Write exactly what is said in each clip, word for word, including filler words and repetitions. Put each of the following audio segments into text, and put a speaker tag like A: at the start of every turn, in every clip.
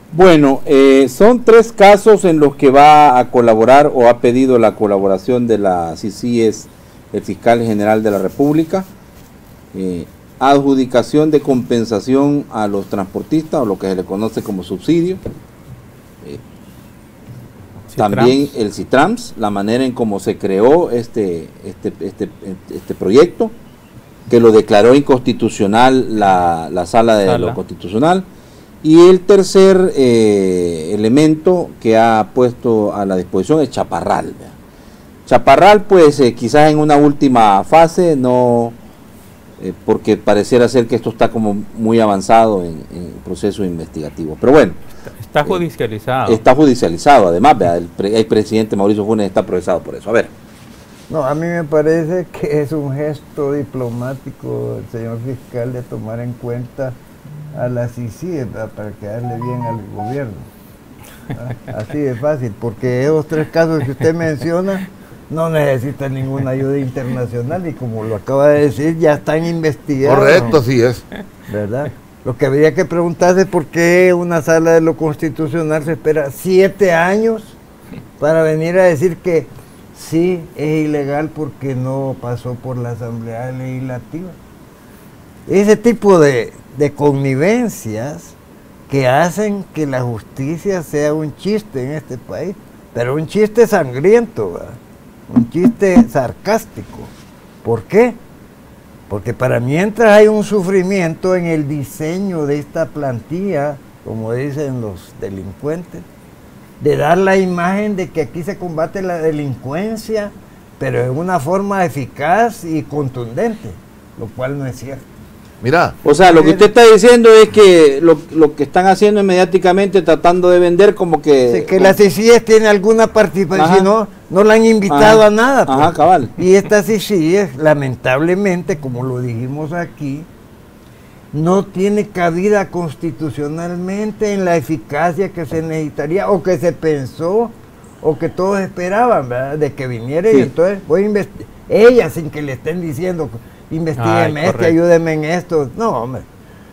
A: Bueno, eh, son tres casos en los que va a colaborar o ha pedido la colaboración de la C I C I E S, el fiscal general de la República. Eh, adjudicación de compensación a los transportistas, o lo que se le conoce como subsidio. Eh, también el CITRAMS, la manera en cómo se creó este, este, este, este proyecto, que lo declaró inconstitucional la, la sala de Sala. lo constitucional. Y el tercer eh, elemento que ha puesto a la disposición es Chaparral. ¿verdad? Chaparral, pues eh, quizás en una última fase, no, eh, porque pareciera ser que esto está como muy avanzado en, en proceso investigativo. Pero bueno.
B: Está judicializado.
A: Eh, está judicializado, además, ¿verdad? El, pre, el presidente Mauricio Funes está procesado por eso. A ver.
C: No, a mí me parece que es un gesto diplomático del señor fiscal de tomar en cuenta a la C I C I E S para quedarle bien al gobierno. ¿Ah? Así de fácil, porque esos tres casos que usted menciona no necesitan ninguna ayuda internacional y como lo acaba de decir, ya están investigados.
D: Correcto, sí es.
C: ¿Verdad? Lo que habría que preguntarse es por qué una sala de lo constitucional se espera siete años para venir a decir que sí es ilegal porque no pasó por la Asamblea Legislativa. Ese tipo de, de connivencias que hacen que la justicia sea un chiste en este país, pero un chiste sangriento, ¿verdad? Un chiste sarcástico. ¿Por qué? Porque para mientras hay un sufrimiento en el diseño de esta plantilla, como dicen los delincuentes, de dar la imagen de que aquí se combate la delincuencia, pero de una forma eficaz y contundente, lo cual no es cierto.
D: Mira.
A: O sea, lo que usted está diciendo es que lo, lo que están haciendo es mediáticamente tratando de vender como que...
C: Sí, que
A: como,
C: la C I C I E S tiene alguna participación, si no, no la han invitado
A: ajá,
C: a nada. Pues.
A: Ajá, cabal.
C: Y esta C I C I E S, lamentablemente, como lo dijimos aquí, no tiene cabida constitucionalmente en la eficacia que se necesitaría, o que se pensó, o que todos esperaban, ¿verdad? De que viniera sí. Y entonces voy a investigar. Ella, sin que le estén diciendo... Investígueme esto, ayúdeme en esto. No, hombre.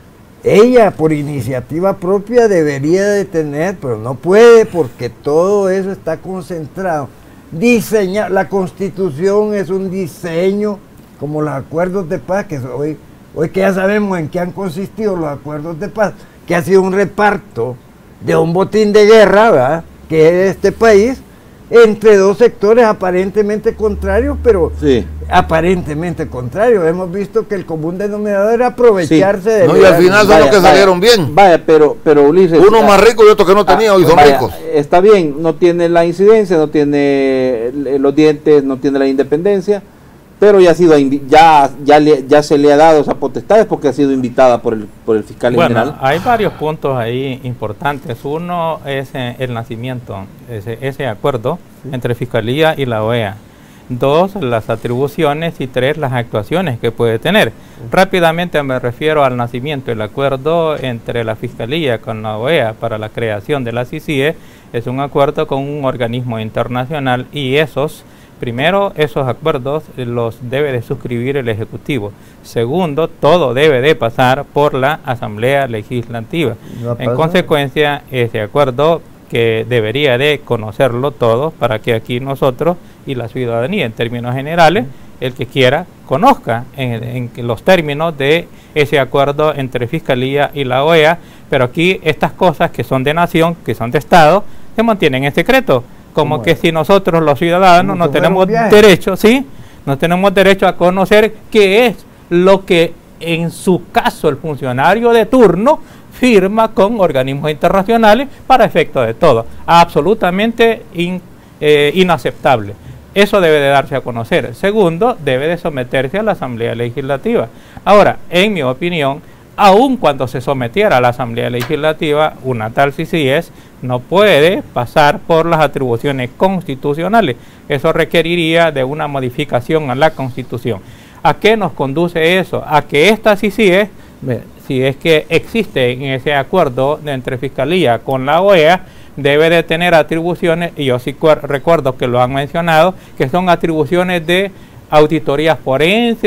C: Ella, por iniciativa propia, debería de tener, pero no puede porque todo eso está concentrado. Diseñar, la Constitución es un diseño, como los acuerdos de paz, que hoy, hoy que ya sabemos en qué han consistido los acuerdos de paz, que ha sido un reparto de un botín de guerra, ¿verdad? Que es este país, entre dos sectores aparentemente contrarios, pero sí. aparentemente contrarios. Hemos visto que el común denominador era aprovecharse sí. de...
D: No, y al final son los que vaya, salieron bien.
A: Vaya, pero, pero Ulises...
D: Uno más rico y otro que no tenía, ah, hoy son vaya, ricos.
A: Está bien, no tiene la incidencia, no tiene los dientes, no tiene la independencia, pero ya ha sido ya ya le, ya se le ha dado esa potestad porque ha sido invitada por el por el fiscal
B: bueno,
A: general.
B: Hay varios puntos ahí importantes. Uno es el nacimiento, ese, ese acuerdo sí. entre Fiscalía y la O E A. Dos, las atribuciones, y tres, las actuaciones que puede tener. Uh-huh. Rápidamente me refiero al nacimiento. El acuerdo entre la Fiscalía con la O E A para la creación de la C I C I E S es un acuerdo con un organismo internacional y esos Primero, esos acuerdos los debe de suscribir el Ejecutivo. Segundo, todo debe de pasar por la Asamblea Legislativa. No en consecuencia, ese acuerdo que debería de conocerlo todo para que aquí nosotros y la ciudadanía, en términos generales, el que quiera, conozca en, en los términos de ese acuerdo entre Fiscalía y la O E A, pero aquí estas cosas que son de nación, que son de Estado, se mantienen en secreto. Como que si nosotros los ciudadanos no tenemos derecho, ¿sí? No tenemos derecho a conocer qué es lo que en su caso el funcionario de turno firma con organismos internacionales para efecto de todo. Absolutamente in, eh, inaceptable. Eso debe de darse a conocer. Segundo, debe de someterse a la Asamblea Legislativa. Ahora, en mi opinión, aun cuando se sometiera a la Asamblea Legislativa, una tal C I C I E S no puede pasar por las atribuciones constitucionales. Eso requeriría de una modificación a la Constitución. ¿A qué nos conduce eso? A que esta C I C I E S, si es que existe en ese acuerdo de entre Fiscalía con la O E A, debe de tener atribuciones, y yo sí recuerdo que lo han mencionado, que son atribuciones de auditorías forenses,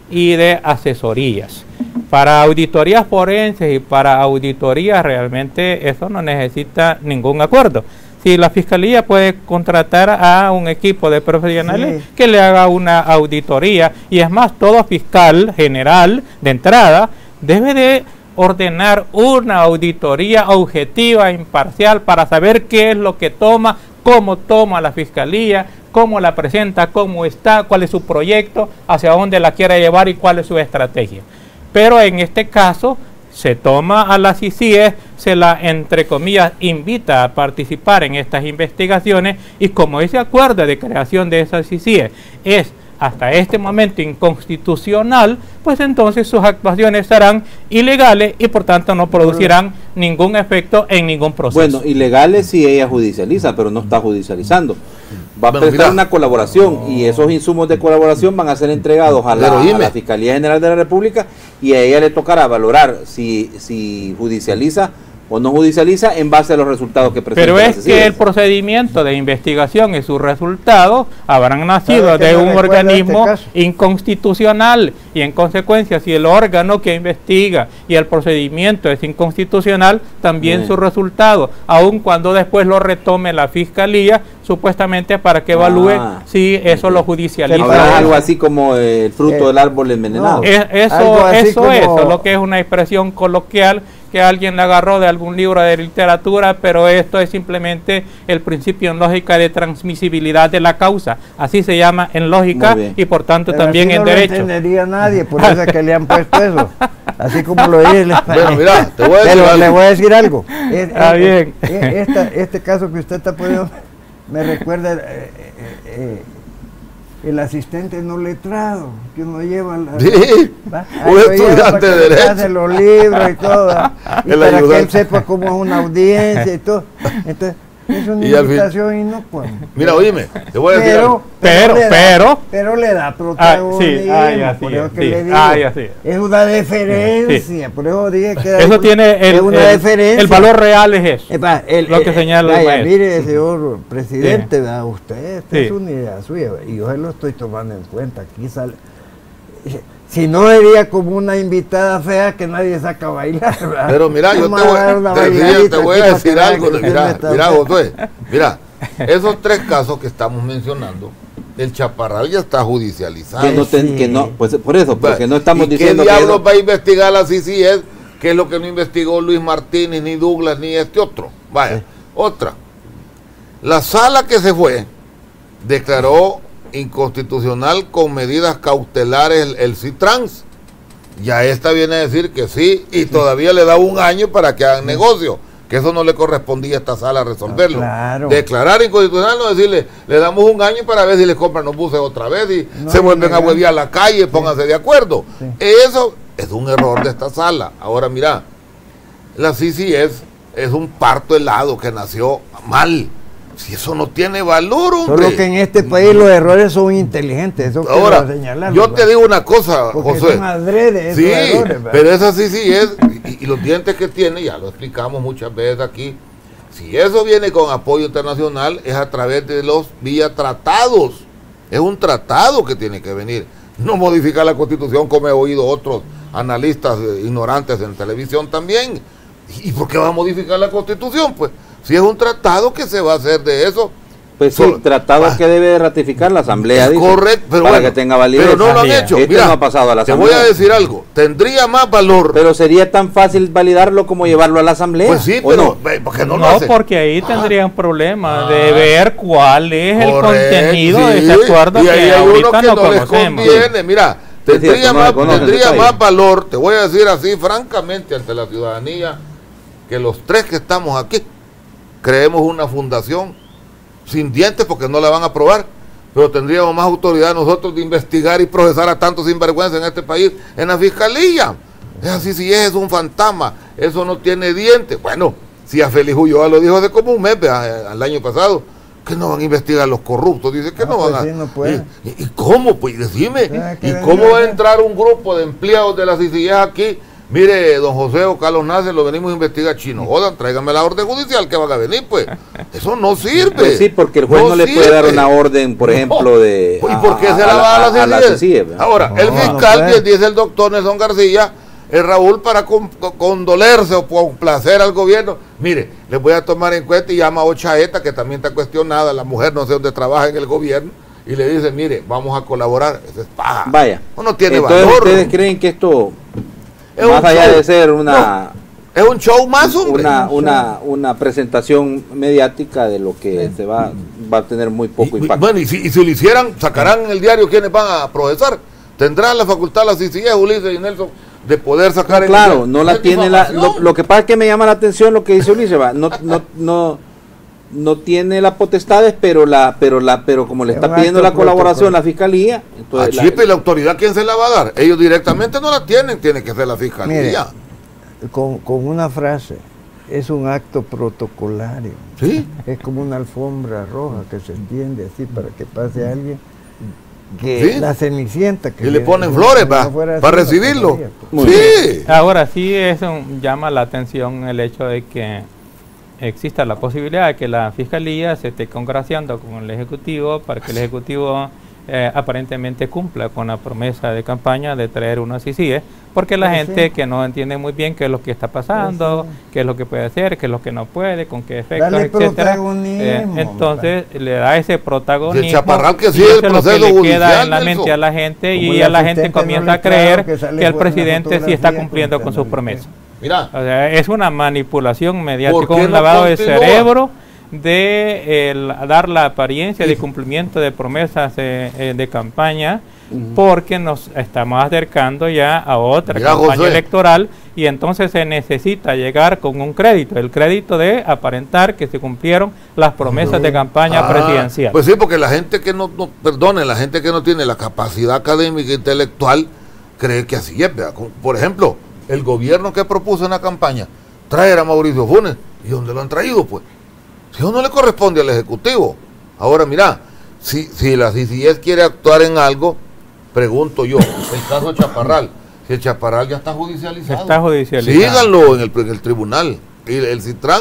B: y de asesorías. Para auditorías forenses y para auditorías realmente eso no necesita ningún acuerdo. Si la Fiscalía puede contratar a un equipo de profesionales sí. que le haga una auditoría, y es más, todo fiscal general de entrada debe de ordenar una auditoría objetiva, imparcial, para saber qué es lo que toma, cómo toma la Fiscalía, cómo la presenta, cómo está, cuál es su proyecto, hacia dónde la quiere llevar y cuál es su estrategia. Pero en este caso se toma a las I C I E, se la, entre comillas, invita a participar en estas investigaciones, y como ese acuerdo de creación de esas I C I E es hasta este momento inconstitucional, pues entonces sus actuaciones serán ilegales y por tanto no producirán ningún efecto en ningún proceso.
A: Bueno, ilegales si ella judicializa, pero no está judicializando. Va a
D: bueno,
A: prestar
D: mira.
A: una colaboración no. y esos insumos de colaboración van a ser entregados a la, a la Fiscalía General de la República, y a ella le tocará valorar si, si judicializa o no judicializa en base a los resultados que presenta.
B: Pero es que el procedimiento de investigación y sus resultados habrán nacido de un organismo este inconstitucional, y en consecuencia si el órgano que investiga y el procedimiento es inconstitucional, también Bien. su resultado, aun cuando después lo retome la Fiscalía, supuestamente para que evalúe ah, si eso lo judicializa.
A: Habrá algo así como el fruto eh, del árbol envenenado.
B: No, es, eso eso como... es, lo que es una expresión coloquial que alguien le agarró de algún libro de literatura, pero esto es simplemente el principio en lógica de transmisibilidad de la causa. Así se llama en lógica y por tanto pero también en no derecho. No
C: entendería nadie, por eso es que le han puesto eso. Así como lo oí.
D: Bueno, mira, te voy a decir
C: pero
D: algo.
C: le voy a decir algo. Es,
B: ah,
C: es,
B: bien.
C: Es, esta, este caso que usted está poniendo me recuerda eh, eh, eh, el asistente no letrado que uno lleva la,
D: sí, un estudiante de derecho,
C: hace los libros y todo, y para ayudante. Que él sepa cómo es una audiencia y todo. Entonces es una y invitación inocua.
D: Mira, oíme, te voy a decir
C: pero,
D: algo.
B: Pero,
C: pero,
B: pero,
C: le da, pero le da protagonismo.
B: Ah, sí, ay, así,
C: por eso
B: sí,
C: que le digo,
B: ay, así.
C: Es una deferencia, sí. Por eso dije que
B: eso tiene el,
C: es una
B: el,
C: deferencia.
B: El valor real es eso.
C: Epa, el,
B: lo que
C: el,
B: señala
C: el,
B: el
C: mire, señor presidente, sí. usted, esta
B: sí.
C: es una idea suya y yo se lo estoy tomando en cuenta. Aquí sale. Si no sería como una invitada fea que nadie saca a bailar, ¿verdad?
D: Pero mira, yo te voy, te, te voy a decir algo. Mira, mira, Josué, mira, esos tres casos que estamos mencionando, el Chaparral ya está judicializado.
A: Que no, ten, sí. que no pues por eso, porque no estamos
D: ¿Y
A: diciendo
D: qué diablos
A: que
D: va a investigar la C C I E? Que es lo que no investigó Luis Martínez, ni Douglas, ni este otro. Vaya, sí. otra. La sala que se fue declaró inconstitucional con medidas cautelares el, el CITRANS. Ya esta viene a decir que sí, y todavía le da un año para que hagan sí. negocio, que eso no le correspondía a esta sala resolverlo. No, claro. Declarar inconstitucional, no decirle, le damos un año para ver si les compran los buses otra vez y no, se vuelven a huevear a la calle, sí. pónganse de acuerdo. Sí. Eso es un error de esta sala. Ahora mira, la C C I E es un parto helado que nació mal. Si eso no tiene valor, hombre.
C: Solo que en este país los errores son inteligentes. Eso
D: ahora, yo te digo una cosa,
C: porque
D: José.
C: Son adrede
D: sí,
C: errores,
D: pero esa sí, sí es, y, y los dientes que tiene, ya lo explicamos muchas veces aquí, si eso viene con apoyo internacional, es a través de los vía tratados. Es un tratado que tiene que venir. No modificar la Constitución, como he oído otros analistas eh, ignorantes en televisión también. ¿Y por qué va a modificar la Constitución? Pues si es un tratado que se va a hacer de eso.
A: Pues sí, so, tratado ah, que debe ratificar la Asamblea. Dice,
D: correcto, pero
A: para
D: bueno,
A: que tenga validez.
D: Pero no lo han hecho.
A: Este
D: Mira,
A: no ha pasado a la Asamblea.
D: Te voy a decir algo. Tendría más valor.
A: Pero sería tan fácil validarlo como llevarlo a la Asamblea.
D: Pues sí, pero no? ¿por qué no,
B: no
D: lo hace?
B: Porque ahí tendrían
D: ah,
B: problemas
D: ah,
B: de ver cuál es
D: correcto,
B: el contenido
D: sí,
B: de ese acuerdo
D: y ahí
B: que
D: hay
B: ahorita
D: uno que
B: no,
D: no
B: conocemos.
D: les conviene. Mira, tendría, es cierto, más, no tendría más valor, te voy a decir así francamente ante la ciudadanía, que los tres que estamos aquí creemos una fundación sin dientes porque no la van a aprobar, pero tendríamos más autoridad nosotros de investigar y procesar a tantos sinvergüenza en este país en la fiscalía. Es así, si es, es un fantasma, eso no tiene dientes. Bueno, si a Félix Ulloa lo dijo hace como un mes, al año pasado, que no van a investigar a los corruptos, dice que no, no van pues a... Sí, no puede. ¿Y, y cómo? Pues decime, ¿y cómo va a entrar un grupo de empleados de la C C I E aquí mire, don José o Carlos Nace, lo venimos a investigar chino. Jodan, tráigame la orden judicial que van a venir, pues. Eso no sirve.
A: Pues sí, porque el juez no, no le puede dar una orden, por ejemplo, no. de...
D: ¿Y por qué a, se la va a, a, a la C I E? Ahora, no, el fiscal, no dice el doctor Nelson García, el Raúl, para con, con, condolerse o complacer al gobierno, mire, les voy a tomar en cuenta y llama a Ochaeta, que también está cuestionada, la mujer no sé dónde trabaja en el gobierno, y le dice, mire, vamos a colaborar. Eso es paja.
A: Vaya.
D: No tiene
A: entonces,
D: valor.
A: ¿ustedes creen que esto, es más allá show. de ser una...
D: No, es un show más, hombre.
A: Una, una, una presentación mediática de lo que se va, va a tener muy poco
D: y,
A: impacto?
D: Bueno, y si, y si lo hicieran, sacarán en el diario quiénes van a procesar. Tendrán la facultad la C I C I E, Ulises y Nelson, de poder sacar
A: no,
D: en
A: claro,
D: el diario.
A: no la tiene la... Lo, lo que pasa es que me llama la atención lo que dice Ulises, va, no... no, no no tiene las potestades, pero la pero la pero como le está pidiendo la colaboración la fiscalía, entonces
D: la, la, la autoridad, ¿quién se la va a dar? Ellos directamente no la tienen, tiene que ser la fiscalía.
C: Mire, con, con una frase, es un acto protocolario.
D: ¿Sí?
C: Es como una alfombra roja que se extiende así para que pase alguien, que ¿sí? La Cenicienta que
D: y le ponen flores para no pa recibirlo.
B: Pues. Sí. Ahora sí es un, llama la atención el hecho de que exista la posibilidad de que la Fiscalía se esté congraciando con el Ejecutivo para que el Ejecutivo eh, aparentemente cumpla con la promesa de campaña de traer una C I C I E, porque la sí, gente sí. que no entiende muy bien qué es lo que está pasando, sí, sí. qué es lo que puede hacer, qué es lo que no puede, con qué efectos,
C: Dale
B: etcétera. Eh, entonces claro. le da ese protagonismo,
D: el chaparral que
B: y
D: sigue
B: eso
D: el
B: es lo que le queda en la
D: eso.
B: mente a la gente, y a la gente comienza a creer que, que el presidente sí está cumpliendo con sus promesas.
D: Mira,
B: o sea, es una manipulación mediática, un lavado no de cerebro de el, dar la apariencia de cumplimiento de promesas eh, de campaña, uh-huh. porque nos estamos acercando ya a otra Mira, campaña José. electoral, y entonces se necesita llegar con un crédito, el crédito de aparentar que se cumplieron las promesas uh-huh. de campaña ah, presidencial.
D: Pues sí, porque la gente que no, no, perdone, la gente que no tiene la capacidad académica e intelectual cree que así es, ¿verdad? Por ejemplo, el gobierno que propuso una campaña, traer a Mauricio Funes, ¿y dónde lo han traído? Pues, si eso no le corresponde al Ejecutivo. Ahora, mira, si, si la C I C I E quiere actuar en algo, pregunto yo, el caso Chaparral, si el Chaparral ya está judicializado.
B: Está judicializado.
D: Síganlo en el, en el tribunal. Y el, el Citran,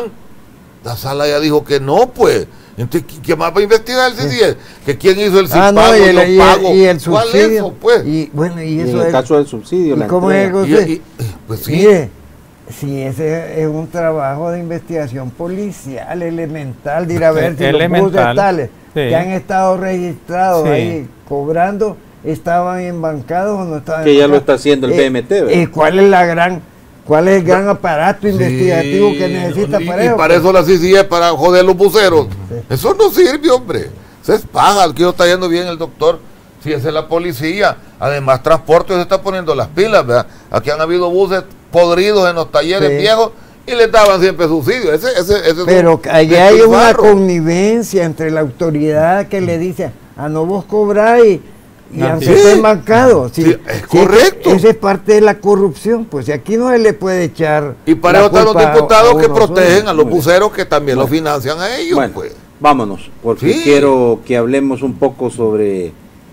D: la sala ya dijo que no, pues. Entonces, ¿qué más va a investigar el C I C I E? Sí. ¿Que quién hizo el
C: ah, no, y, el,
D: los
C: y,
D: pagos?
C: El, y el subsidio.
D: ¿Cuál es eso, pues?
C: Y, bueno, y, eso
A: y en el
C: es,
A: caso del subsidio,
C: ¿y
A: la
C: cómo es el
D: y, y, pues sí.
C: Mire, si ese es un trabajo de investigación policial elemental, de ir a ver si los buses tales sí. que han estado registrados sí. ahí cobrando, estaban embancados o no estaban
A: que
C: embancados.
A: ya lo está haciendo el eh, B M T, ¿verdad?
C: Eh, ¿Cuál es la gran... ¿Cuál es el gran aparato sí, investigativo que necesita
D: y,
C: para
D: y
C: eso?
D: para eso la C I C I E es para joder los buceros. Sí. Eso no sirve, hombre. Eso es paja. Aquí no está yendo bien el doctor. Si esa es la policía. Además, transporte se está poniendo las pilas, ¿verdad? Aquí han habido buses podridos en los talleres sí. viejos y les daban siempre subsidios. Ese, ese, ese
C: Pero allá hay una connivencia entre la autoridad que le dice, a no vos cobráis. Y no, aunque sí. esté embarcado, sí,
D: sí, es correcto.
C: Esa es parte de la corrupción, pues aquí no se le puede echar.
D: Y para eso están los diputados a, a que protegen solo. a los buceros que también bueno. lo financian a ellos.
A: Bueno,
D: pues.
A: Vámonos, porque sí. quiero que hablemos un poco sobre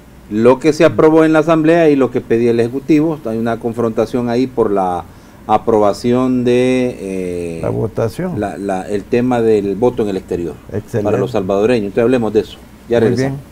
A: lo que se aprobó en la Asamblea y lo que pedía el Ejecutivo. Hay una confrontación ahí por la aprobación de
C: eh, la votación,
A: la, la, el tema del voto en el exterior.
C: Excelente.
A: Para los salvadoreños. Entonces hablemos de eso. Ya regresamos.